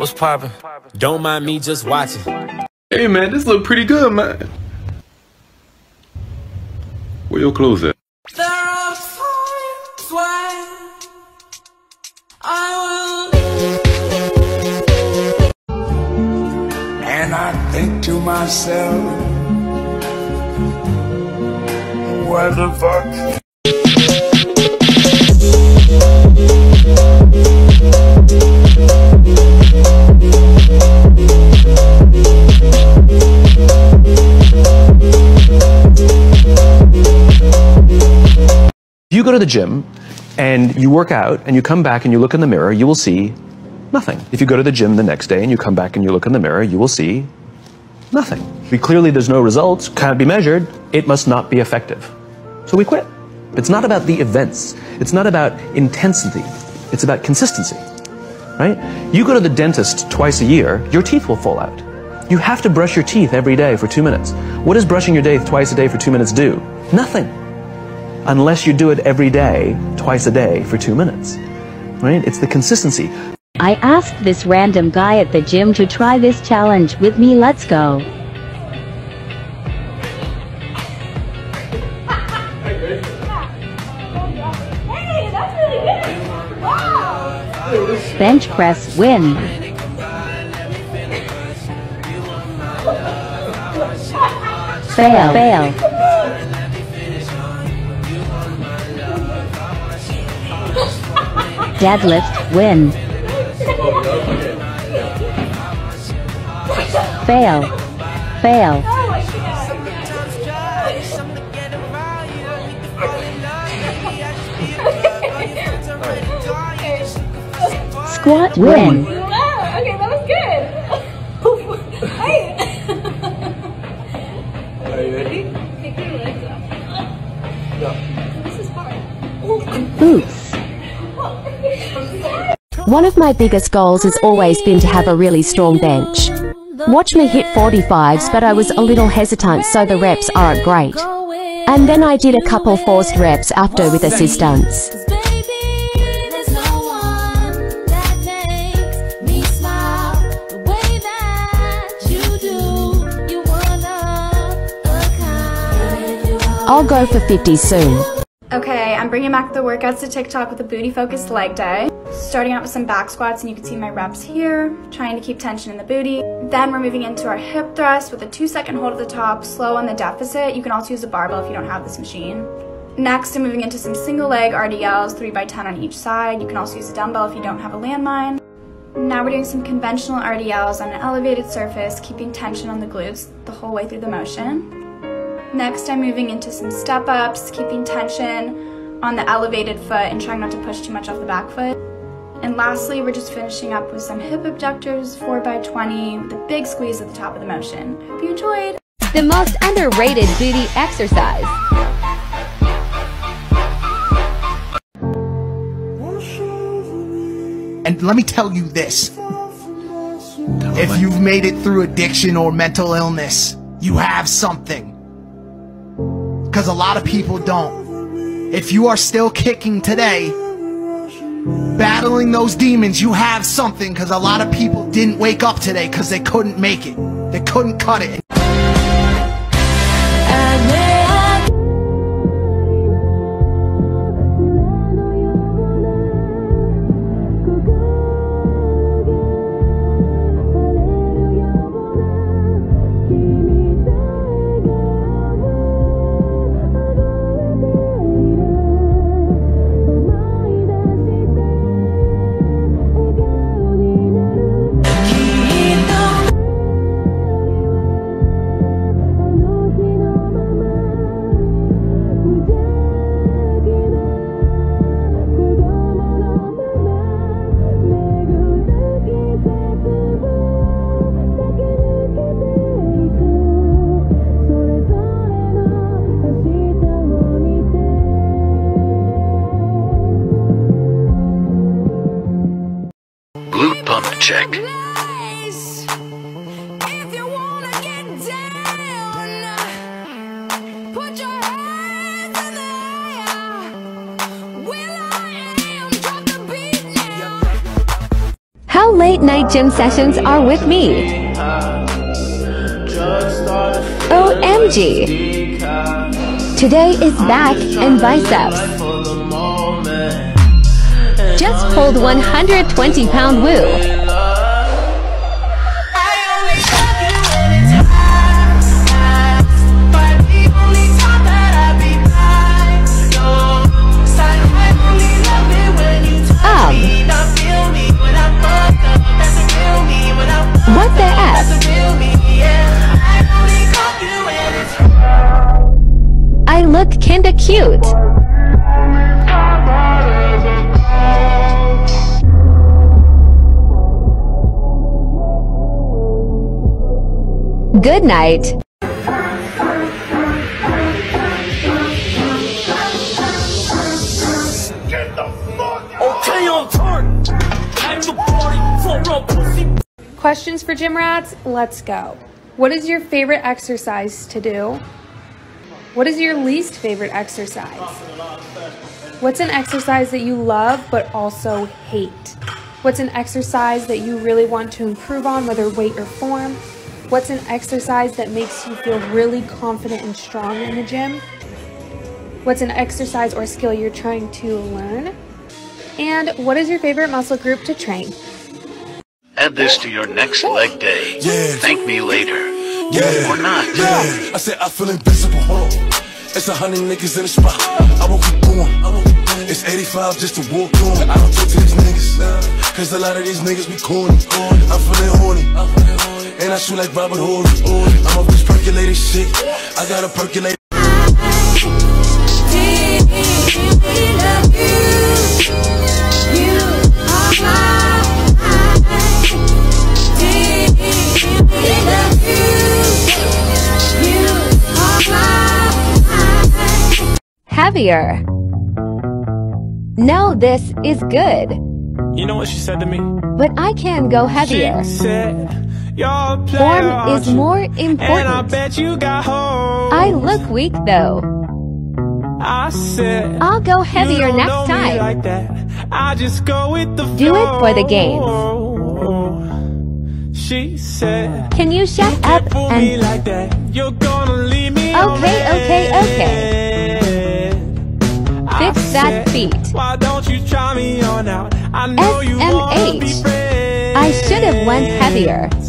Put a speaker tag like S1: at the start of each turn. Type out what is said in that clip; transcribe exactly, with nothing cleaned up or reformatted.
S1: What's poppin'? Don't mind me just watching.
S2: Hey man, this look pretty good, man. Where your clothes at?
S3: There are times when I will, and I think to myself, what the fuck?
S4: You go to the gym and you work out and you come back and you look in the mirror, you will see nothing. If you go to the gym the next day and you come back and you look in the mirror, you will see nothing. We clearly there's no results, can't be measured, it must not be effective. So we quit. It's not about the events. It's not about intensity. It's about consistency, right? You go to the dentist twice a year, your teeth will fall out. You have to brush your teeth every day for two minutes. What does brushing your teeth twice a day for two minutes do? Nothing. Unless you do it every day, twice a day for two minutes, right? It's the consistency.
S5: I asked this random guy at the gym to try this challenge with me. Let's go.
S6: Hey, that's really good. Wow.
S5: Bench press win. Fail. Fail. Deadlift win. Fail. Fail. Squat win.
S6: Wow, okay, that was good. Hey.
S4: Are you ready?
S6: Kick your legs up.
S4: No.
S6: This is hard.
S5: Boots.
S7: One of my biggest goals has always been to have a really strong bench. Watch me hit forty-fives, but I was a little hesitant, so the reps aren't great. And then I did a couple forced reps after with assistance. I'll go for fifty soon.
S8: Okay, I'm bringing back the workouts to TikTok with a booty-focused leg day. Starting out with some back squats, and you can see my reps here, trying to keep tension in the booty. Then we're moving into our hip thrust with a two-second hold at the top, slow on the deficit. You can also use a barbell if you don't have this machine. Next, I'm moving into some single leg R D Ls, three by ten on each side. You can also use a dumbbell if you don't have a landmine. Now we're doing some conventional R D Ls on an elevated surface, keeping tension on the glutes the whole way through the motion. Next, I'm moving into some step-ups, keeping tension on the elevated foot and trying not to push too much off the back foot. And lastly, we're just finishing up with some hip abductors, four by twenty, with a big squeeze at the top of the motion. Hope you enjoyed!
S9: The most underrated booty exercise.
S10: And let me tell you this. If you've made it through addiction or mental illness, you have something. Because a lot of people don't. If you are still kicking today, battling those demons, you have something, because a lot of people didn't wake up today because they couldn't make it. They couldn't cut it.
S11: Glute pump check.
S7: How late
S9: night gym sessions are with me. O M G! Today is back and biceps. Just pulled one hundred twenty pound woo. What the F? I look kinda cute. Good night.
S12: Okay, on turn. At the party, for real pussy.
S8: Questions for gym rats? Let's go. What is your favorite exercise to do? What is your least favorite exercise? What's an exercise that you love but also hate? What's an exercise that you really want to improve on, whether weight or form? What's an exercise that makes you feel really confident and strong in the gym? What's an exercise or skill you're trying to learn? And what is your favorite muscle group to train?
S11: Add this to your next leg day.
S3: Yeah.
S11: Thank me later.
S3: Yeah.
S11: Or not.
S3: Yeah. I said I feel invincible. It's a hundred niggas in the spot. I won't keep going. It's eighty-five just to walk on. I don't talk to these niggas, cause a lot of these niggas be corny. I'm feeling horny, and I shoot like Robert Horry. I'm off this percolated shit. I got a percolated.
S9: Heavier. No, this is good.
S1: You know what she said to me?
S9: But I can go heavier.
S1: She said, "You're a player,
S9: Form is more
S1: and I
S9: important.
S1: bet you got hoes."
S9: I look weak though.
S1: I said,
S9: I'll go heavier
S1: "You don't
S9: next
S1: know me
S9: time.
S1: like that. I just go with the
S9: Do it for the games.
S1: games. She said,
S9: Can you shut up
S1: "Fool me
S9: and...
S1: like that. You're gonna leave me on
S9: Okay, okay, okay.
S1: I
S9: Fix that
S1: said,
S9: feet.
S1: Why don't you try me on out? I know you wanna be
S9: S M H.
S1: friends.
S9: I should have went heavier.